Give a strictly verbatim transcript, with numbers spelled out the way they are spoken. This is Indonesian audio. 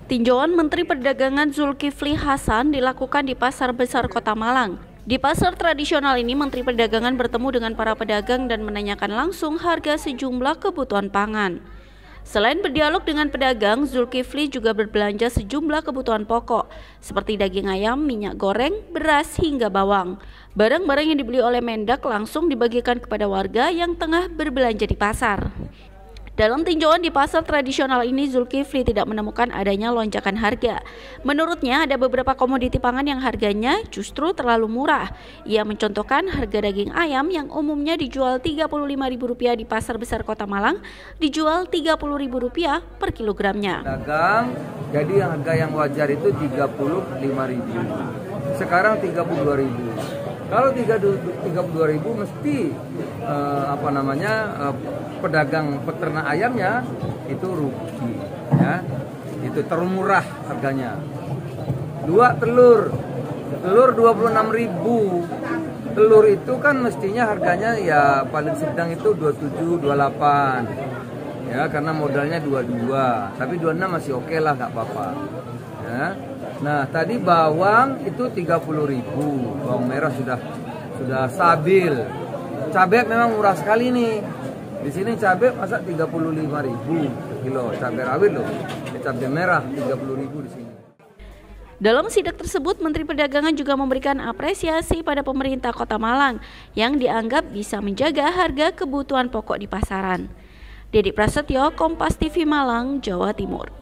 Tinjauan Menteri Perdagangan Zulkifli Hasan dilakukan di Pasar Besar Kota Malang. Di pasar tradisional ini, Menteri Perdagangan bertemu dengan para pedagang dan menanyakan langsung harga sejumlah kebutuhan pangan. Selain berdialog dengan pedagang, Zulkifli juga berbelanja sejumlah kebutuhan pokok seperti daging ayam, minyak goreng, beras, hingga bawang. Barang-barang yang dibeli oleh Mendak langsung dibagikan kepada warga yang tengah berbelanja di pasar. Dalam tinjauan di pasar tradisional ini, Zulkifli tidak menemukan adanya lonjakan harga. Menurutnya, ada beberapa komoditi pangan yang harganya justru terlalu murah. Ia mencontohkan harga daging ayam yang umumnya dijual tiga puluh lima ribu rupiah di Pasar Besar Kota Malang, dijual tiga puluh ribu rupiah per kilogramnya. Dagang, jadi harga yang wajar itu tiga puluh lima ribu. Sekarang tiga puluh dua ribu. Kalau tiga puluh dua ribu mesti eh, apa namanya eh, pedagang peternak ayamnya itu rugi, ya, itu termurah harganya. Dua telur, telur dua puluh enam ribu. Telur itu kan mestinya harganya ya paling sedang itu dua puluh tujuh, dua puluh delapan, ya, karena modalnya dua puluh dua, tapi dua puluh enam masih oke lah, nggak apa-apa, ya. Nah, tadi bawang itu tiga puluh ribu, bawang merah sudah sudah stabil. Cabai memang murah sekali nih. Di sini cabai masa tiga puluh lima ribu kilo, cabai rawit loh. Cabai merah tiga puluh ribu di sini. Dalam sidak tersebut, Menteri Perdagangan juga memberikan apresiasi pada pemerintah Kota Malang yang dianggap bisa menjaga harga kebutuhan pokok di pasaran. Dedi Prasetyo, Kompas T V Malang, Jawa Timur.